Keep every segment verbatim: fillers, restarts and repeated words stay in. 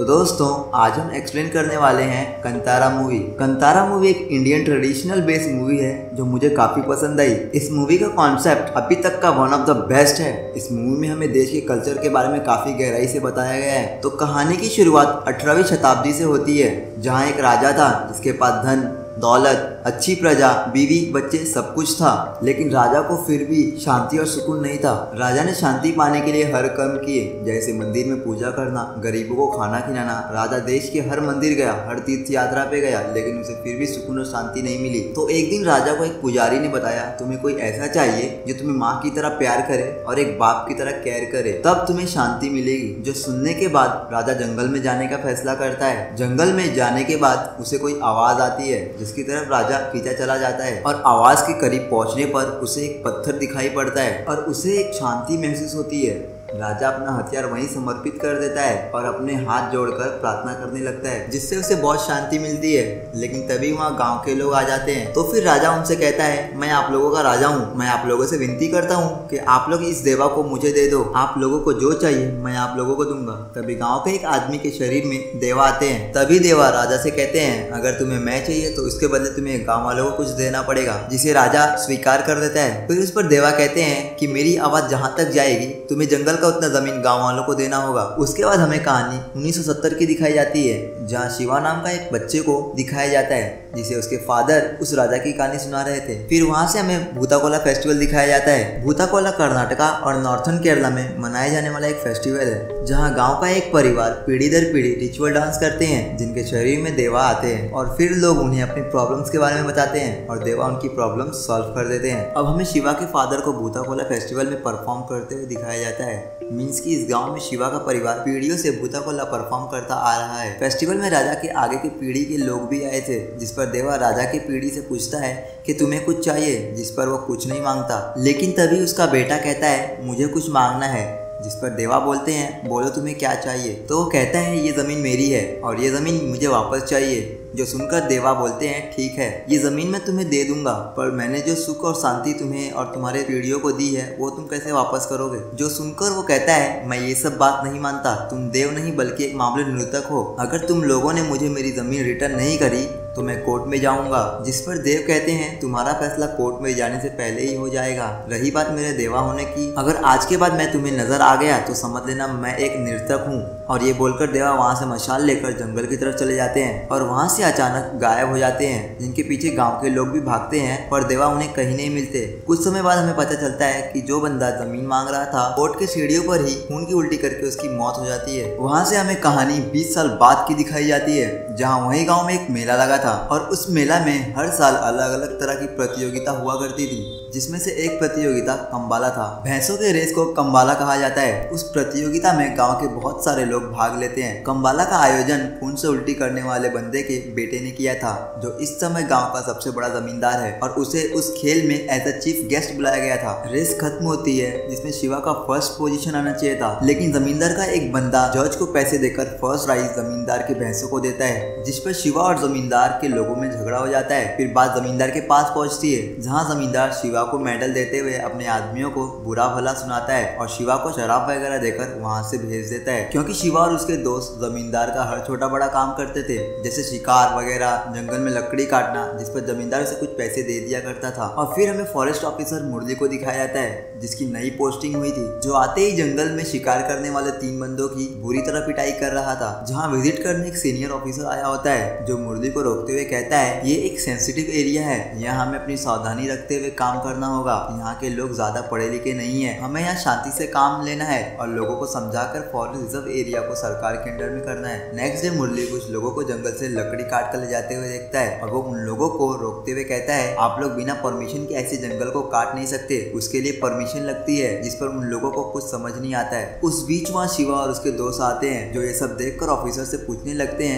तो दोस्तों आज हम एक्सप्लेन करने वाले हैं कंतारा मूवी। कंतारा मूवी एक इंडियन ट्रेडिशनल बेस्ड मूवी है जो मुझे काफी पसंद आई। इस मूवी का कॉन्सेप्ट अभी तक का वन ऑफ द बेस्ट है। इस मूवी में हमें देश के कल्चर के बारे में काफी गहराई से बताया गया है। तो कहानी की शुरुआत अठारहवीं शताब्दी से होती है, जहाँ एक राजा था जिसके पास धन दौलत, अच्छी प्रजा, बीवी, बच्चे सब कुछ था, लेकिन राजा को फिर भी शांति और सुकून नहीं था। राजा ने शांति पाने के लिए हर कर्म किए, जैसे मंदिर में पूजा करना, गरीबों को खाना खिलाना। राजा देश के हर मंदिर गया, हर तीर्थ यात्रा पे गया, लेकिन उसे फिर भी सुकून और शांति नहीं मिली। तो एक दिन राजा को एक पुजारी ने बताया, तुम्हें कोई ऐसा चाहिए जो तुम्हें माँ की तरह प्यार करे और एक बाप की तरह केयर करे, तब तुम्हें शांति मिलेगी। जो सुनने के बाद राजा जंगल में जाने का फैसला करता है। जंगल में जाने के बाद उसे कोई आवाज आती है जिसकी तरफ राजा खींचा चला जाता है, और आवाज के करीब पहुंचने पर उसे एक पत्थर दिखाई पड़ता है और उसे एक शांति महसूस होती है। राजा अपना हथियार वहीं समर्पित कर देता है और अपने हाथ जोड़कर प्रार्थना करने लगता है, जिससे उसे बहुत शांति मिलती है। लेकिन तभी वहाँ गांव के लोग आ जाते हैं। तो फिर राजा उनसे कहता है, मैं आप लोगों का राजा हूँ, मैं आप लोगों से विनती करता हूँ कि आप लोग इस देवा को मुझे दे दो। आप लोगों को जो चाहिए मैं आप लोगों को दूंगा। तभी गाँव के एक आदमी के शरीर में देवा आते हैं। तभी देवा राजा से कहते हैं, अगर तुम्हें मैं चाहिए तो उसके बदले तुम्हें गाँव वालों को कुछ देना पड़ेगा, जिसे राजा स्वीकार कर देता है। फिर उस पर देवा कहते हैं कि मेरी आवाज जहाँ तक जाएगी तुम्हें जंगल का उतना जमीन गांव वालों को देना होगा। उसके बाद हमें कहानी उन्नीस सौ सत्तर की दिखाई जाती है, जहां शिवा नाम का एक बच्चे को दिखाया जाता है, जिसे उसके फादर उस राजा की कहानी सुना रहे थे। फिर वहां से हमें भूताकोला फेस्टिवल दिखाया जाता है। भूताकोला कर्नाटका और नॉर्थन केरला में मनाया जाने वाला एक फेस्टिवल है, जहाँ गाँव का एक परिवार पीढ़ी दर पीढ़ी रिचुअल डांस करते हैं, जिनके शरीर में देवा आते हैं और फिर लोग उन्हें अपनी प्रॉब्लम्स के बारे में बताते हैं और देवा उनकी प्रॉब्लम्स सॉल्व कर देते हैं। अब हमें शिवा के फादर को भूताकोला फेस्टिवल में परफॉर्म करते हुए दिखाया जाता है। मीन्स कि इस गांव में शिवा का परिवार पीढ़ियों से भूताकोला परफॉर्म करता आ रहा है। फेस्टिवल में राजा के आगे की पीढ़ी के लोग भी आए थे, जिस पर देवा राजा की पीढ़ी से पूछता है कि तुम्हें कुछ चाहिए, जिस पर वो कुछ नहीं मांगता। लेकिन तभी उसका बेटा कहता है, मुझे कुछ मांगना है, जिस पर देवा बोलते हैं, बोलो तुम्हें क्या चाहिए। तो वो कहता है, ये जमीन मेरी है और ये जमीन मुझे वापस चाहिए। जो सुनकर देवा बोलते हैं, ठीक है, ये जमीन मैं तुम्हें दे दूंगा, पर मैंने जो सुख और शांति तुम्हें और तुम्हारे पीढ़ियों को दी है वो तुम कैसे वापस करोगे। जो सुनकर वो कहता है, मैं ये सब बात नहीं मानता, तुम देव नहीं बल्कि एक मामूली नृतक हो। अगर तुम लोगों ने मुझे मेरी जमीन रिटर्न नहीं करी तो मैं कोर्ट में जाऊंगा। जिस पर देव कहते हैं, तुम्हारा फैसला कोर्ट में जाने से पहले ही हो जाएगा। रही बात मेरे देवा होने की, अगर आज के बाद मैं तुम्हें नजर आ गया तो समझ लेना मैं एक नर्तक हूँ। और ये बोलकर देवा वहाँ से मशाल लेकर जंगल की तरफ चले जाते हैं और वहाँ से अचानक गायब हो जाते हैं, जिनके पीछे गांव के लोग भी भागते हैं पर देवा उन्हें कहीं नहीं मिलते। कुछ समय बाद हमें पता चलता है कि जो बंदा जमीन मांग रहा था, कोर्ट के सीढ़ियों पर ही खून की उल्टी करके उसकी मौत हो जाती है। वहाँ से हमें कहानी बीस साल बाद की दिखाई जाती है, जहाँ वही गाँव में एक मेला लगा था और उस मेला में हर साल अलग अलग तरह की प्रतियोगिता हुआ करती थी, जिसमें से एक प्रतियोगिता कंबाला था। भैंसों के रेस को कंबाला कहा जाता है। उस प्रतियोगिता में गांव के बहुत सारे लोग भाग लेते हैं। कंबाला का आयोजन खून से उल्टी करने वाले बंदे के बेटे ने किया था, जो इस समय गांव का सबसे बड़ा जमींदार है, और उसे उस खेल में एज अ चीफ गेस्ट बुलाया गया था। रेस खत्म होती है जिसमें शिवा का फर्स्ट पोजीशन आना चाहिए था, लेकिन जमींदार का एक बंदा जज को पैसे देकर फर्स्ट प्राइज जमींदार के भैंसों को देता है, जिस पर शिवा और जमींदार के लोगों में झगड़ा हो जाता है। फिर बात जमींदार के पास पहुंचती है, जहां जमींदार शिवा को मेडल देते हुए अपने आदमियों को बुरा भला सुनाता है और शिवा को शराब वगैरह देकर वहां से भेज देता है, क्योंकि शिवा और उसके दोस्त जमींदार का हर छोटा बड़ा काम करते थे, जैसे शिकार वगैरह, जंगल में लकड़ी काटना, जिस पर जमींदार उसे कुछ पैसे दे दिया करता था। और फिर हमें फॉरेस्ट ऑफिसर मुरली को दिखाया जाता है, जिसकी नई पोस्टिंग हुई थी, जो आते ही जंगल में शिकार करने वाले तीन बंदों की बुरी तरह पिटाई कर रहा था। जहाँ विजिट करने एक सीनियर ऑफिसर आया होता है, जो मुरली को रोकते हुए कहता है, ये एक सेंसिटिव एरिया है, यहाँ हमें अपनी सावधानी रखते हुए काम करना होगा। यहाँ के लोग ज्यादा पढ़े लिखे नहीं है, हमें यहाँ शांति से काम लेना है और लोगों को समझाकर फॉरेस्ट रिजर्व एरिया को सरकार के अंडर में करना है। नेक्स्ट डे मुरली कुछ लोगों को जंगल से लकड़ी काट कर ले जाते हुए देखता है और वो उन लोगों को रोकते हुए कहता है, आप लोग बिना परमिशन के ऐसे जंगल को काट नहीं सकते, उसके लिए परमिशन लगती है, जिस पर उन लोगों को कुछ समझ नहीं आता है। उस बीच वहाँ शिवा और उसके दोस्त आते हैं, जो ये सब देखकर ऑफिसर से पूछने लगते हैं कि क्या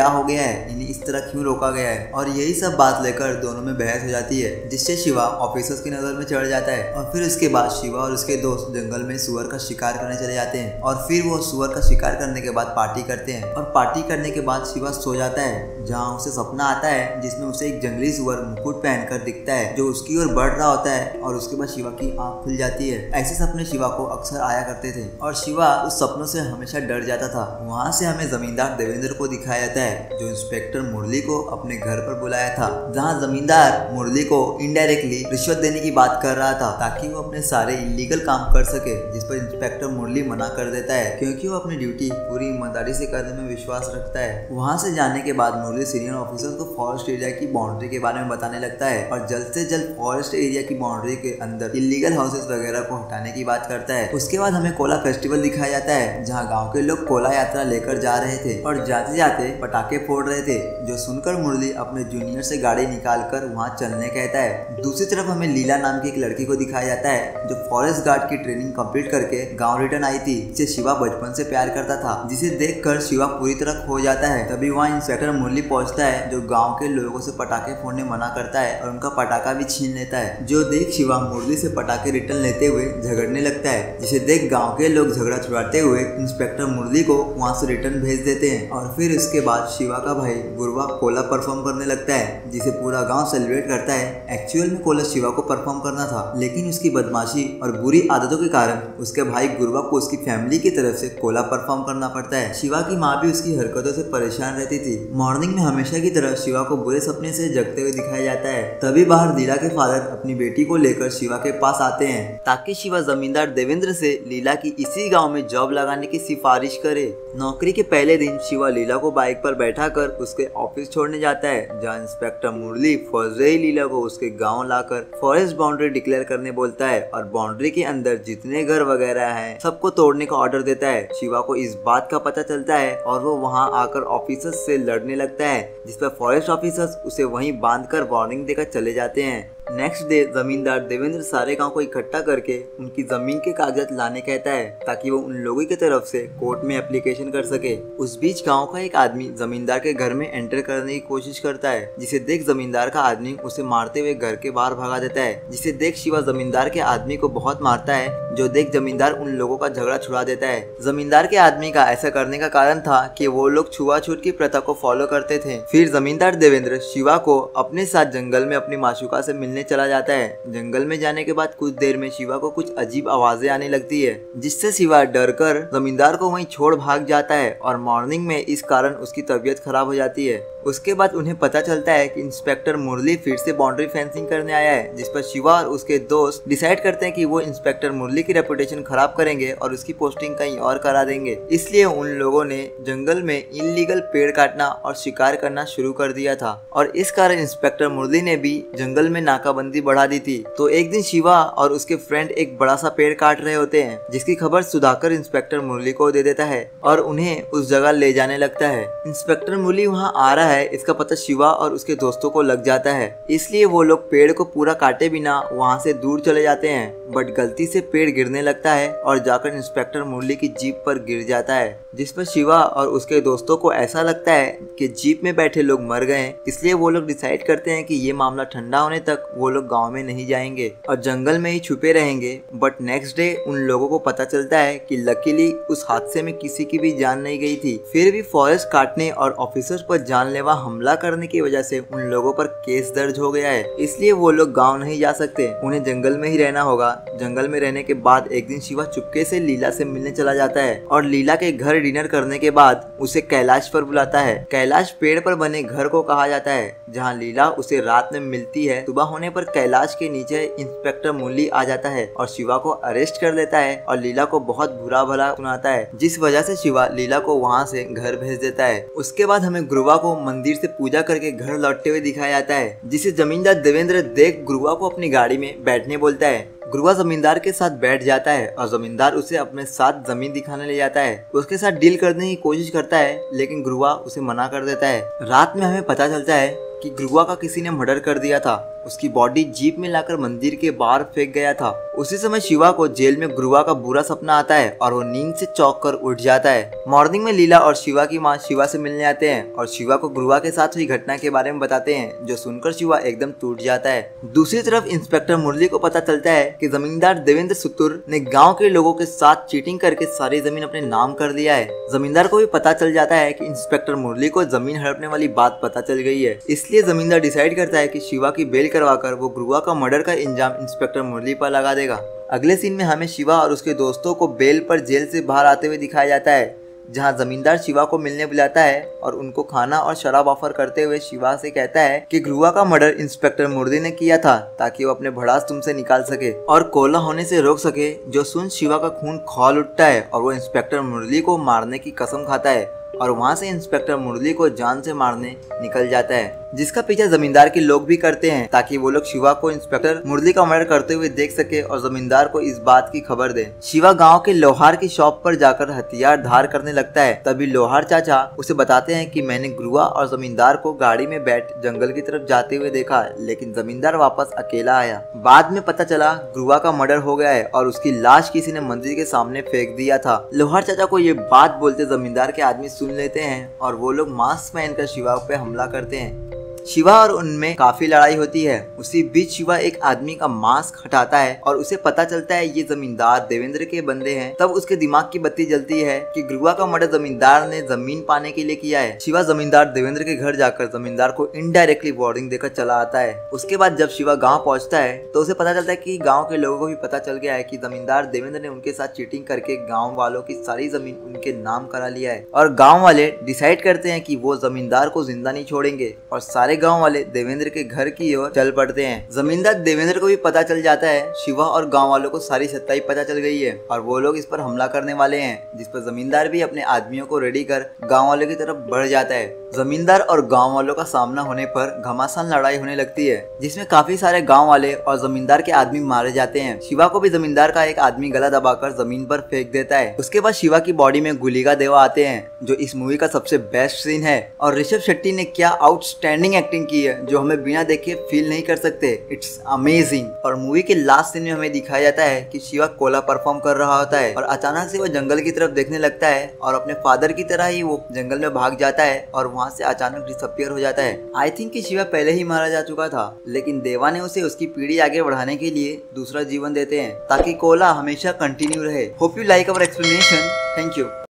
क्या हो गया है, इन्हें इस तरह क्यों रोका गया है। और यही सब बात लेकर दोनों में बहस हो जाती है, जिससे शिवा ऑफिसर्स की नजर में चढ़ जाता है। और फिर उसके बाद शिवा और उसके दोस्त जंगल में सुअर का शिकार करने चले जाते हैं और फिर वो सुअर का शिकार करने के बाद पार्टी करते हैं। और पार्टी करने के बाद शिवा सो जाता है, जहाँ उसे सपना आता है जिसमें उसे एक जंगली सुअर मुकुट पहनकर दिखता है जो उसकी ओर बढ़ रहा होता है। और उसके बाद शिवा की आंख खुल जाती है। ऐसे सपने शिवा को अक्सर आया करते थे और शिवा उस सपनों से हमेशा डर जाता था। वहाँ से हमें जमींदार देवेंद्र को दिखाया जाता है जो इंस्पेक्टर मुरली को अपने घर पर बुलाया था, जहाँ जमींदार मुरली को इनडायरेक्टली रिश्वत देने की बात कर रहा था ताकि वो अपने सारे इलीगल काम कर सके, जिस पर इंस्पेक्टर मुरली मना कर देता है क्योंकि वो अपनी ड्यूटी पूरी ईमानदारी से करने में विश्वास रखता है। वहाँ से जाने के बाद मुरली सीनियर ऑफिसर को फॉरेस्ट एरिया की बाउंड्री के बारे में बताने लगता है और जल्द से जल्द फॉरेस्ट एरिया की बाउंड्री के अंदर इलीगल हाउसेस वगैरह को हटाने की बात करता है। उसके बाद हमें कोला फेस्टिवल दिखाया जाता है, जहाँ गाँव के लोग कोला यात्रा लेकर जा रहे थे और जाते जाते पटाखे फोड़ रहे थे, जो सुनकर मुरली अपने जूनियर से गाड़ी निकाल कर वहाँ चलने कहता है। दूसरी तरफ हमें लीला नाम की एक लड़की को दिखाया जाता है जो फॉरेस्ट गार्ड की ट्रेनिंग कंप्लीट करके गांव रिटर्न आई थी, जिसे शिवा बचपन से प्यार करता था, जिसे देखकर शिवा पूरी तरह खो जाता है। तभी वहाँ इंस्पेक्टर मुरली पहुंचता है जो गांव के लोगों से पटाखे फोड़ने मना करता है और उनका पटाखा भी छीन लेता है। जो देख शिवा मुरली से पटाखे रिटर्न लेते हुए झगड़ने लगता है, जिसे देख गाँव के लोग झगड़ा छुड़ाते हुए इंस्पेक्टर मुरली को वहाँ से रिटर्न भेज देते हैं। और फिर इसके बाद शिवा का भाई गुरवा कोला परफॉर्म करने लगता है, जिसे पूरा गांव सेलिब्रेट करता है। एक्चुअल में कोला शिवा को परफॉर्म करना था, लेकिन उसकी बदमाशी और बुरी आदतों के कारण उसके भाई गुरवा को उसकी फैमिली की तरफ से कोला परफॉर्म करना पड़ता है। शिवा की माँ भी उसकी हरकतों से परेशान रहती थी। मॉर्निंग में हमेशा की तरह शिवा को बुरे सपने से जगते हुए दिखाया जाता है। तभी बाहर लीला के फादर अपनी बेटी को लेकर शिवा के पास आते हैं ताकि शिवा जमींदार देवेंद्र से लीला की इसी गाँव में जॉब लगाने की सिफारिश करे। नौकरी के पहले दिन शिवा लीला को बाइक पर बैठा कर उसके ऑफिस छोड़ने जाता है, जहाँ inspector Murali first day Leela को उसके गांव लाकर फॉरेस्ट बाउंड्री डिक्लेयर करने बोलता है और बाउंड्री के अंदर जितने घर वगैरह हैं सबको तोड़ने का ऑर्डर देता है। शिवा को इस बात का पता चलता है और वो वहां आकर ऑफिसर्स से लड़ने लगता है, जिस पर फॉरेस्ट ऑफिसर्स उसे वहीं बांधकर वार्निंग देकर चले जाते हैं। नेक्स्ट डे जमींदार देवेंद्र सारे गांव को इकट्ठा करके उनकी जमीन के कागजात लाने कहता है ताकि वो उन लोगों की तरफ से कोर्ट में एप्लीकेशन कर सके। उस बीच गांव का एक आदमी जमींदार के घर में एंटर करने की कोशिश करता है, जिसे देख जमींदार का आदमी उसे मारते हुए घर के बाहर भगा देता है, जिसे देख शिवा जमींदार के आदमी को बहुत मारता है, जो देख जमींदार उन लोगों का झगड़ा छुड़ा देता है। जमींदार के आदमी का ऐसा करने का कारण था कि वो लोग छुआछूत की प्रथा को फॉलो करते थे। फिर जमींदार देवेंद्र शिवा को अपने साथ जंगल में अपनी माशुका से मिलने चला जाता है। जंगल में जाने के बाद कुछ देर में शिवा को कुछ अजीब आवाजें आने लगती है, जिससे शिवा डर कर जमींदार को वहीं छोड़ भाग जाता है और मॉर्निंग में इस कारण उसकी तबीयत खराब हो जाती है। उसके बाद उन्हें पता चलता है कि इंस्पेक्टर मुरली फिर से बाउंड्री फेंसिंग करने आया है, जिस पर शिवा और उसके दोस्त डिसाइड करते हैं कि वो इंस्पेक्टर मुरली की रेपुटेशन खराब करेंगे और उसकी पोस्टिंग कहीं और करा देंगे। इसलिए उन लोगों ने जंगल में इलीगल पेड़ काटना और शिकार करना शुरू कर दिया था और इस कारण इंस्पेक्टर मुरली ने भी जंगल में नाकाबंदी बढ़ा दी थी। तो एक दिन शिवा और उसके फ्रेंड एक बड़ा सा पेड़ काट रहे होते हैं, जिसकी खबर सुधाकर इंस्पेक्टर मुरली को दे देता है और उन्हें उस जगह ले जाने लगता है। इंस्पेक्टर मुरली वहाँ आ रहा है, इसका पता शिवा और उसके दोस्तों को लग जाता है, इसलिए वो लोग पेड़ को पूरा काटे बिना वहाँ से दूर चले जाते हैं। बट गलती से पेड़ गिरने लगता है और जाकर इंस्पेक्टर मुरली की जीप पर गिर जाता है, जिस पर शिवा और उसके दोस्तों को ऐसा लगता है कि जीप में बैठे लोग मर गए, इसलिए वो लोग डिसाइड करते हैं कि ये मामला ठंडा होने तक वो लोग गाँव में नहीं जाएंगे और जंगल में ही छुपे रहेंगे। बट नेक्स्ट डे उन लोगों को पता चलता है कि लकीली उस हादसे में किसी की भी जान नहीं गई थी। फिर भी फॉरेस्ट काटने और ऑफिसर्स पर जानलेवा हमला करने की वजह से उन लोगों पर केस दर्ज हो गया है, इसलिए वो लोग गाँव नहीं जा सकते, उन्हें जंगल में ही रहना होगा। जंगल में रहने के बाद एक दिन शिवा चुपके से लीला से मिलने चला जाता है और लीला के घर डिनर करने के बाद उसे कैलाश पर बुलाता है। कैलाश पेड़ पर बने घर को कहा जाता है, जहाँ लीला उसे रात में मिलती है। सुबह होने पर कैलाश के नीचे इंस्पेक्टर मुरली आ जाता है और शिवा को अरेस्ट कर लेता है और लीला को बहुत बुरा भला सुनाता है, जिस वजह से शिवा लीला को वहाँ से घर भेज देता है। उसके बाद हमें गुरुवा को मंदिर से पूजा करके घर लौटते हुए दिखाया जाता है, जिसे जमींदार देवेंद्र देख गुरुवा को अपनी गाड़ी में बैठने बोलता है। गुरुवा जमींदार के साथ बैठ जाता है और जमींदार उसे अपने साथ जमीन दिखाने ले जाता है। उसके साथ डील करने की कोशिश करता है, लेकिन गुरुवा उसे मना कर देता है। रात में हमें पता चलता है कि गुरुआ का किसी ने मर्डर कर दिया था। उसकी बॉडी जीप में लाकर मंदिर के बाहर फेंक गया था। उसी समय शिवा को जेल में गुरुआ का बुरा सपना आता है और वो नींद से चौंक कर उठ जाता है। मॉर्निंग में लीला और शिवा की माँ शिवा से मिलने आते हैं और शिवा को गुरुआ के साथ हुई घटना के बारे में बताते हैं, जो सुनकर शिवा एकदम टूट जाता है। दूसरी तरफ इंस्पेक्टर मुरली को पता चलता है कि जमींदार देवेंद्र सुतुर ने गाँव के लोगों के साथ चीटिंग करके सारी जमीन अपने नाम कर दिया है। जमींदार को भी पता चल जाता है कि इंस्पेक्टर मुरली को जमीन हड़पने वाली बात पता चल गई है। इसलिए जमींदार डिसाइड करता है कि शिवा की बेल करवाकर वो गुरुआ का मर्डर का इंजाम इंस्पेक्टर मुरली पर लगा देगा। अगले सीन में हमें शिवा और उसके दोस्तों को बेल पर जेल से बाहर आते हुए दिखाया जाता है, जहां जमींदार शिवा को मिलने बुलाता है और उनको खाना और शराब ऑफर करते हुए शिवा से कहता है कि गुरुआ का मर्डर इंस्पेक्टर मुरली ने किया था ताकि वो अपने भड़ास तुमसे निकाल सके और कोला होने से रोक सके। जो सुन शिवा का खून खौल उठता है और वो इंस्पेक्टर मुरली को मारने की कसम खाता है और वहाँ से इंस्पेक्टर मुरली को जान से मारने निकल जाता है, जिसका पीछा जमींदार के लोग भी करते हैं ताकि वो लोग शिवा को इंस्पेक्टर मुरली का मर्डर करते हुए देख सके और जमींदार को इस बात की खबर दे। शिवा गांव के लोहार की शॉप पर जाकर हथियार धार करने लगता है। तभी लोहार चाचा उसे बताते हैं कि मैंने गुरुआ और जमींदार को गाड़ी में बैठ जंगल की तरफ जाते हुए देखा, लेकिन जमींदार वापस अकेला आया। बाद में पता चला गुरुआ का मर्डर हो गया है और उसकी लाश किसी ने मंदिर के सामने फेंक दिया था। लोहार चाचा को ये बात बोलते जमींदार के आदमी सुन लेते हैं और वो लोग मास्क पहनकर शिवा पे हमला करते हैं। शिवा और उनमें काफी लड़ाई होती है। उसी बीच शिवा एक आदमी का मास्क हटाता है और उसे पता चलता है ये जमींदार देवेंद्र के बंदे हैं। तब उसके दिमाग की बत्ती जलती है कि गुरुआ का मर्डर जमींदार ने जमीन पाने के लिए किया है। शिवा जमींदार देवेंद्र के घर जाकर जमींदार को इनडायरेक्टली वार्निंग देकर चला आता है। उसके बाद जब शिवा गाँव पहुँचता है तो उसे पता चलता है कि गाँव के लोगों को भी पता चल गया है कि जमींदार देवेंद्र ने उनके साथ चीटिंग करके गाँव वालों की सारी जमीन उनके नाम करा लिया है और गाँव वाले डिसाइड करते हैं कि वो जमींदार को जिंदा नहीं छोड़ेंगे और सारे गांव वाले देवेंद्र के घर की ओर चल पड़ते हैं। जमींदार देवेंद्र को भी पता चल जाता है शिवा और गांव वालों को सारी सच्चाई पता चल गई है और वो लोग इस पर हमला करने वाले हैं, जिस पर जमींदार भी अपने आदमियों को रेडी कर गांव वालों की तरफ बढ़ जाता है। जमींदार और गांव वालों का सामना होने पर घमासान लड़ाई होने लगती है, जिसमें काफी सारे गांव वाले और जमींदार के आदमी मारे जाते हैं। शिवा को भी जमींदार का एक आदमी गला दबाकर जमीन पर फेंक देता है। उसके बाद शिवा की बॉडी में गुली का देवा आते हैं, जो इस मूवी का सबसे बेस्ट सीन है। और ऋषभ शेट्टी ने क्या आउटस्टैंडिंग एक्टिंग की है जो हमें बिना देखे फील नहीं कर सकते। It's amazing. और मूवी के लास्ट सीन में हमें दिखाया जाता है कि शिवा कोला परफॉर्म कर रहा होता है और अचानक से वो जंगल की तरफ देखने लगता है और अपने फादर की तरह ही वो जंगल में भाग जाता है और वहाँ से अचानक डिसअपियर हो जाता है। आई थिंक कि शिवा पहले ही मारा जा चुका था, लेकिन देवा ने उसे उसकी पीढ़ी आगे बढ़ाने के लिए दूसरा जीवन देते हैं ताकि कोला हमेशा कंटिन्यू रहे। Hope you like our explanation. Thank you.